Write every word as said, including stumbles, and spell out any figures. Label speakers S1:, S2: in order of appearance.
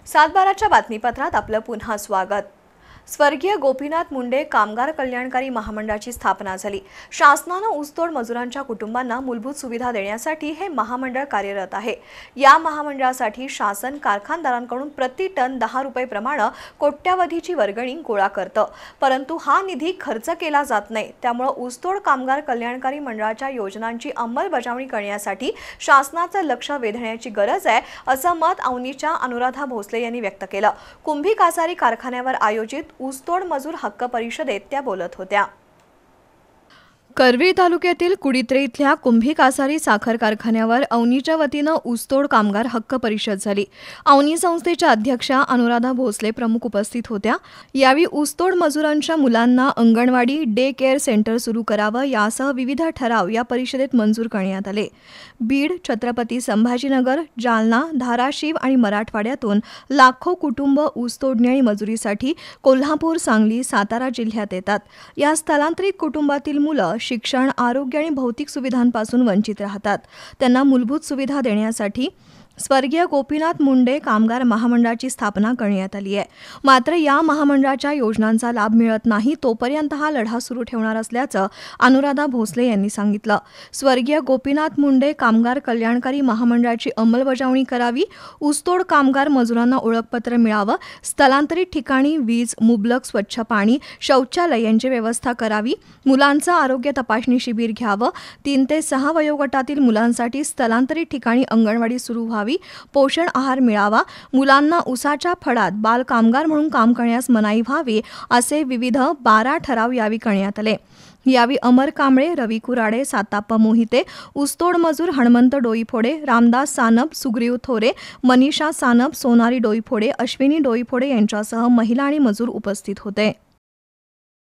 S1: सातबाराच्या बातमीपत्रात आपलं पुन्हा स्वागत। स्वर्गीय गोपीनाथ मुंडे कामगार कल्याणकारी महामंडळाची स्थापना झाली। शासनाने ऊसतोड मजुरांच्या कुटुंबांना मूलभूत सुविधा देण्यासाठी हे महामंडळ कार्यरत आहे। या महामंडळासाठी शासन कारखानदारांकडून प्रति टन दहा रुपये प्रमाणे कोट्यावधीची वर्गणी गोळा करतं, परंतु हा निधी खर्च केला जात नाही। त्यामुळे ऊसतोड कामगार कल्याणकारी मंडळाच्या योजनांची अंमलबजावणी करण्यासाठी शासनाचं लक्ष वेधण्याची गरज आहे, असं मत औनीच्या अनुराधा भोसले यांनी व्यक्त केलं। कुंभी कासारी कारखान्यावर आयोजित ऊसतोड मजूर हक्क परिषदेत त्या बोलत होत्या। करवीर तालुक्यातील कुडित्रे इथल्या कुंभी कासारी साखर कारखान्यावर औनीच्या वतीनं ऊसतोड कामगार हक्क परिषद झाली। औनी संस्थेच्या अध्यक्षा अनुराधा भोसले प्रमुख उपस्थित होत्या। यावेळी ऊसतोड मजुरांच्या मुलांना अंगणवाडी डे केअर सेंटर सुरू करावं यासह विविध ठराव या परिषदेत मंजूर करण्यात आले। बीड, छत्रपती संभाजीनगर, जालना, धाराशिव आणि मराठवाड्यातून लाखो कुटुंब ऊसतोडणी आणि मजुरीसाठी कोल्हापूर, सांगली, सातारा जिल्ह्यात येतात। या स्थलांतरित कुटुंबातील मुलं शिक्षण, आरोग्य आणि भौतिक सुविधांपासून वंचित राहतात। त्यांना मूलभूत सुविधा देण्यासाठी स्वर्गीय गोपीनाथ मुंडे कामगार महामंडळाची स्थापना करण्यात आली आहे। मात्र या महामंडळाच्या योजनांचा लाभ मिळत नाही तोपर्यंत हा लढा सुरू ठेवणार असल्याचं अनुराधा भोसले यांनी सांगितलं। स्वर्गीय गोपीनाथ मुंडे कामगार कल्याणकारी महामंडळाची अंमलबजावणी करावी, ऊसतोड कामगार मजुरांना ओळखपत्र मिळावं, स्थलांतरित ठिकाणी वीज, मुबलक स्वच्छ पाणी, शौचालय यांची व्यवस्था करावी, मुलांचं आरोग्य तपासणी शिबिर घ्यावं, तीन ते सहा वयोगटातील मुलांसाठी स्थलांतरित ठिकाणी अंगणवाडी सुरू व्हावी, पोषण आहार मिळावा, मुलांना उसाच्या फडात बाल कामगार म्हणून काम करण्यास मनाई व्हावी, असे विविध बारा ठराव यावेळी करण्यात आले। यावेळी अमर कांबळे, रवी कुराडे, साताप्पा मोहिते, ऊसतोड मजूर हणमंत डोईफोडे, रामदास सानप, सुग्रीव थोरे, मनीषा सानप, सोनाली डोईफोडे, अश्विनी डोईफोडे यांच्यासह महिला आणि मजूर उपस्थित होते।